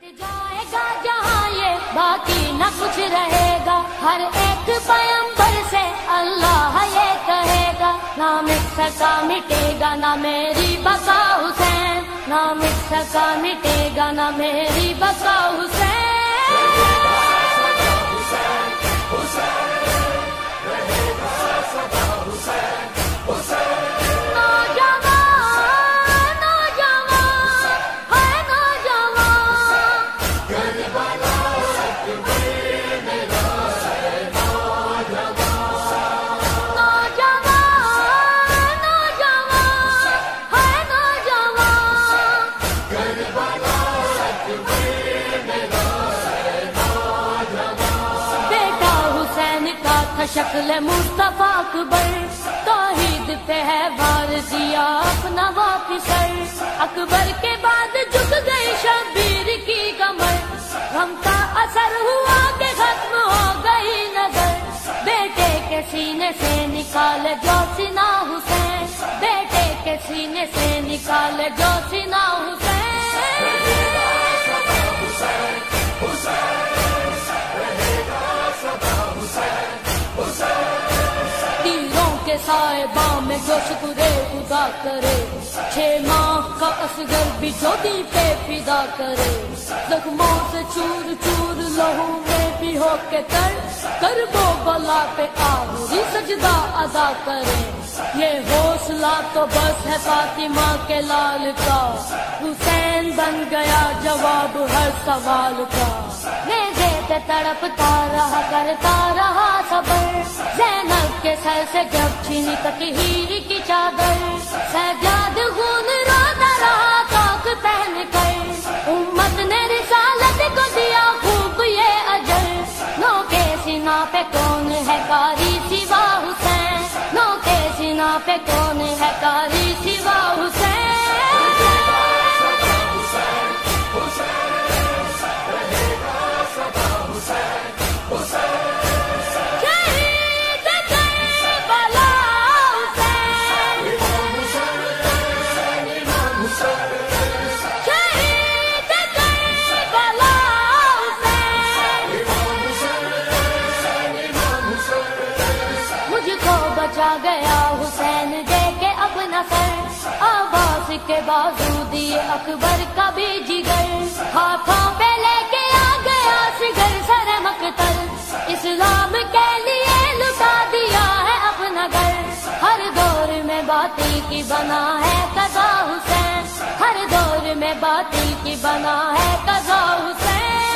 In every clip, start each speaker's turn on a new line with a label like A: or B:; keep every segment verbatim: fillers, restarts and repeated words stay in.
A: جائے گا جہاں یہ باقی نہ کچھ رہے گا، ہر ایک پیغمبر سے اللہ یہ کہے گا، نہ مٹ سکا مٹے گا نہ میری بقا حسین، نہ مٹ سکا مٹے گا نہ میری بقا حسین۔ شکل مصطفیٰ اکبر، توحید پہ ہے بار دیا اپنا واپس سر، اکبر کے بعد جھک گئی شبیر کی کمر، غم کا اثر ہوا کہ ختم ہو گئی نظر، بیٹے کے سینے سے نکالے جو سینا حسین، بیٹے کے سینے سے نکالے جو سینا حسین۔ تیروں کے صاحباں میں جو شکر خدا کرے، چھ ماہ کا اصغر بھی جو دی پہ فدا کرے، زخموں سے چور چور لہو میں بھی ہو کے کر کر وہ بلا پہ آخری سجدہ ادا کرے، یہ حوصلہ تو بس ہے فاطمہ کے لال کا، حسین بن گیا جواب ہر سوال کا، نیزے پہ تڑپتا رہا کرتا رہا صبر، زینب کے سر سے جب چھینی تطہیر کی چادر، سجاد خون روتا رہا تاک پہن کر، امت نے رسالت کو دیا خوب یہ اجر، نو کے سینا پہ کون ہے کاری سوا حسین، نو کے سینا پہ کون ہے کاری سوا حسین۔ بچا گیا حسین دے کے اپنا سر، آواز کے بازو دیے اکبر کا بھی جگر، ہاتھوں پہ لے کے آ گیا سگر سر مقتل، اسلام کے لیے لٹا دیا ہے اپنا گھر، ہر دور میں باطل کی بنا ہے قضا حسین، ہر دور میں باطل کی بنا ہے قضا حسین۔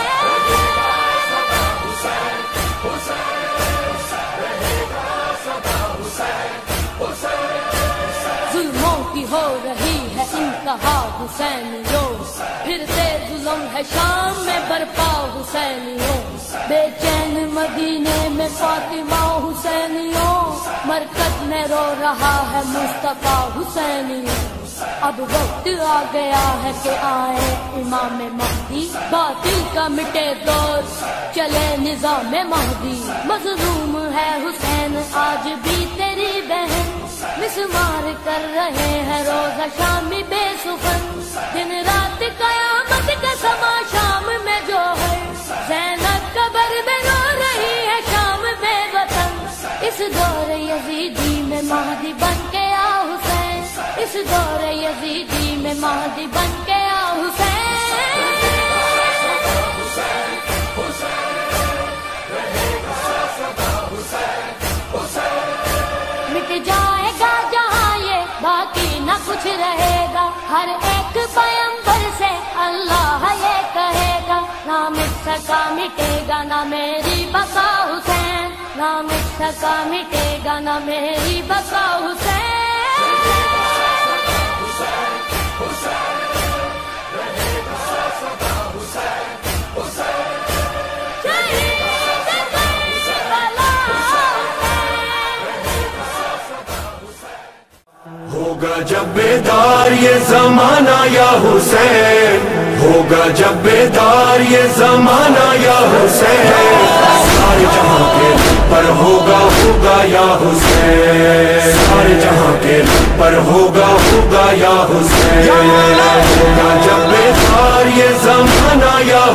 A: ظلموں کی ہو رہی ہے انتہا حسینیوں، پھرتے ظلم ہے شام میں برپا حسینیوں، بے چین مدینے میں فاطمہ حسینیوں، مرکز میں رو رہا ہے مصطفیٰ حسینیوں، اب وقت آ گیا ہے کہ آئے امام مہدی، باطل کا مٹے دور چلے نظام مہدی، مظلوم ہے حسین آج بھی تیری بہن، مسمار کر رہے ہیں روزہ شامی بے سخن، دن رات قیامت کا سما شام میں جو ہے، زینب قبر میں رو رہی ہے شام بے وطن، اس دور یزیدی میں مہدی بن کے آ حسین، اس دور یزیدی میں مہدی بن کے آ حسین۔ مٹ جائے گا جہاں یہ باقی نہ کچھ رہے گا، ہر ایک پیغمبر سے اللہ یہ کہے گا، نہ مٹ سکا مٹے گا نہ میری بقا حسین، نہ مٹ سکا مٹے گا نہ میری بقا حسین۔
B: ہوگا جب بیدار یہ زمانہ یا حسین، ہوگا جب بیدار یہ زمانہ یا حسین، سارے جہاں کے پر ہوگا ہوگا یا حسین، سارے جہاں کے پر ہوگا ہوگا یا حسین، ہوگا جب بیدار یہ زمانہ یا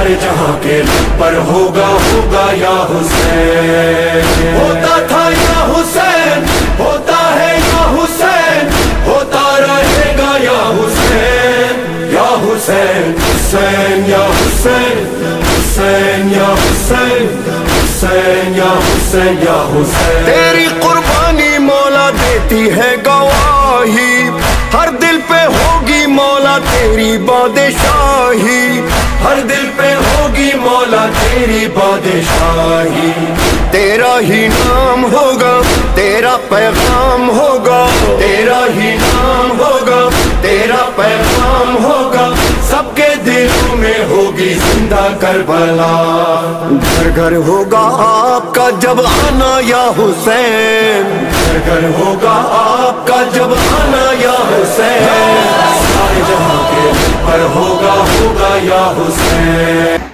B: सारे जहां के पर होगा होगा या हुसैन। होता था या हुसैन, होता है या हुसैन, होता रहेगा या हुसैन, या हुसैन, हुसैन या हुसैन, हुसैन या हुसैन, हुसैन या हुसैन या हुसैन। तेरी कुर्बानी मौला देती है गवाही, हर दिल पे होगी मौला तेरी बादशाही, हर दिल पे होगी मौला तेरी बादशाही। तेरा ही नाम होगा, तेरा पैगाम होगा, तेरा ही नाम होगा, तेरा पैगाम होगा, सबके दिलों में होगी जिंदा करबला। घर घर होगा आपका जब आना या हुसैन, घर घर होगा आपका जब आना या हुसैन, सारे जहां के पर होगा होगा या हुसैन।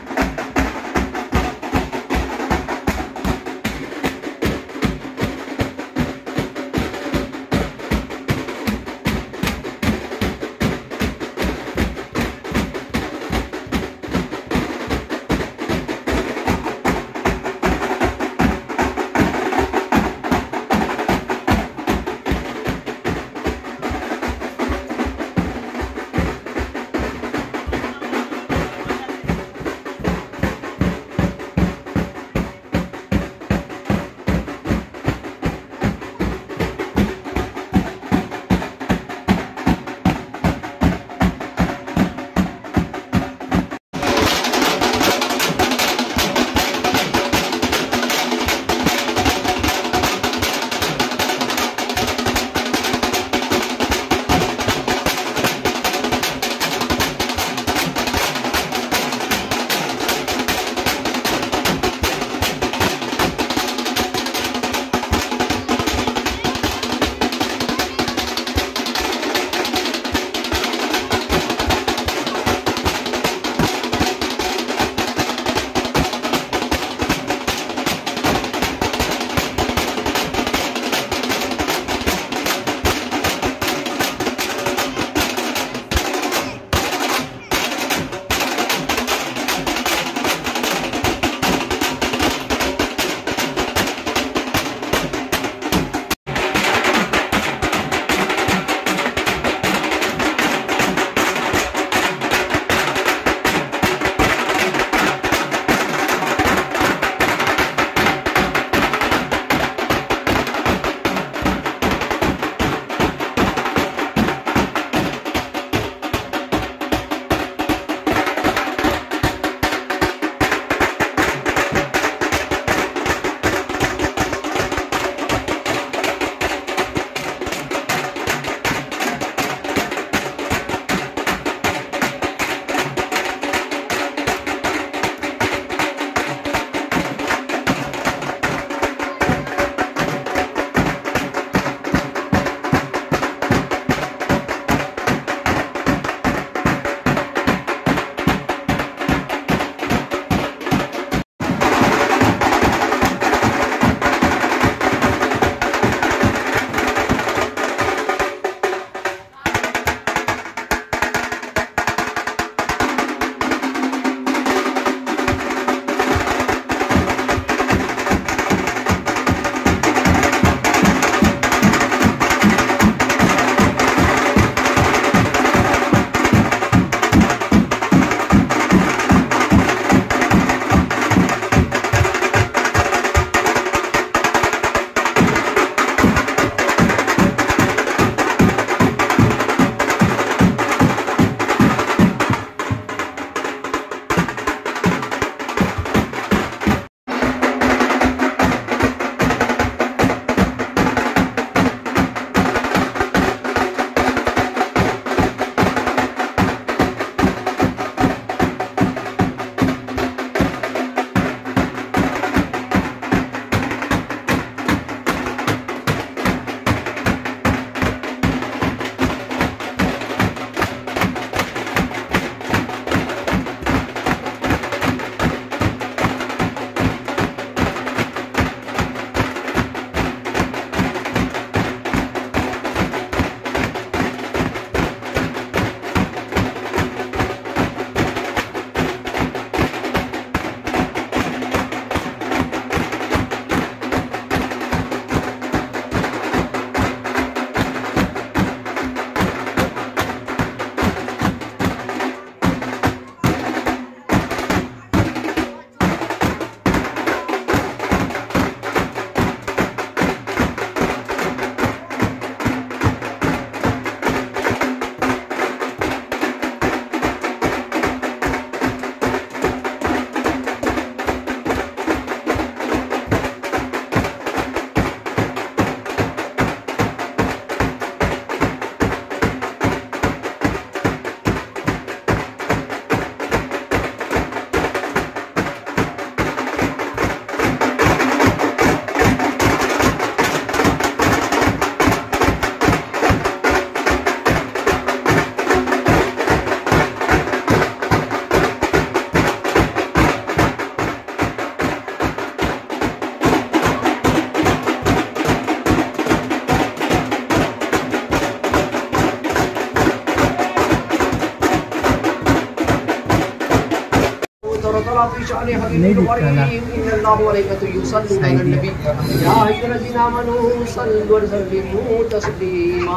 C: تعالی فی شأن حبیبہ الکریم ان اللہ و ملائکتہ یصلون علی النبی یا ایھا الذین آمنوا صلوا وسلموا تسلیما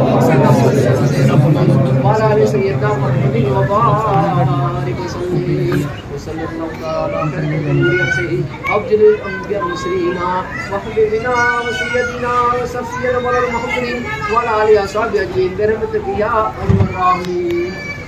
C: وعلی آل سیدنا محمد وبارک وسلم وصلی اللہ تعالی علی افضل الانبیاء والمرسلین وحبیبنا وسیدنا وصفینا مولا المحمدین وعلی آل اصحابہ اجمعین برحمتک یا ارحم الراحمین.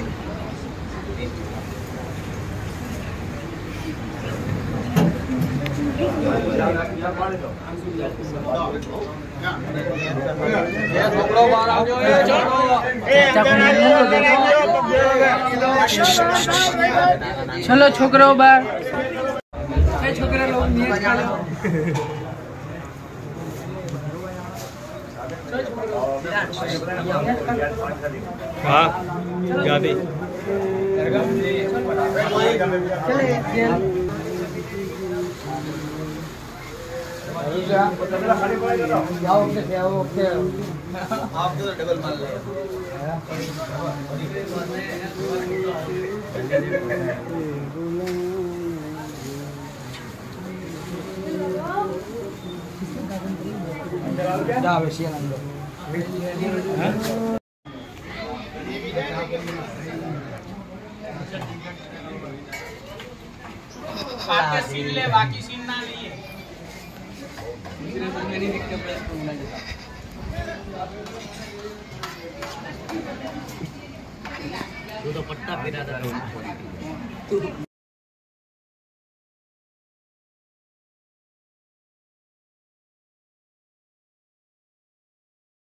D: چلو چھوکرو بار چھوکرا لوگ نیت کھا لو.
E: ہاں جاتے
D: ڈبل مال سین لے باقی سین نہ لیے تو پٹا پھرا تھا.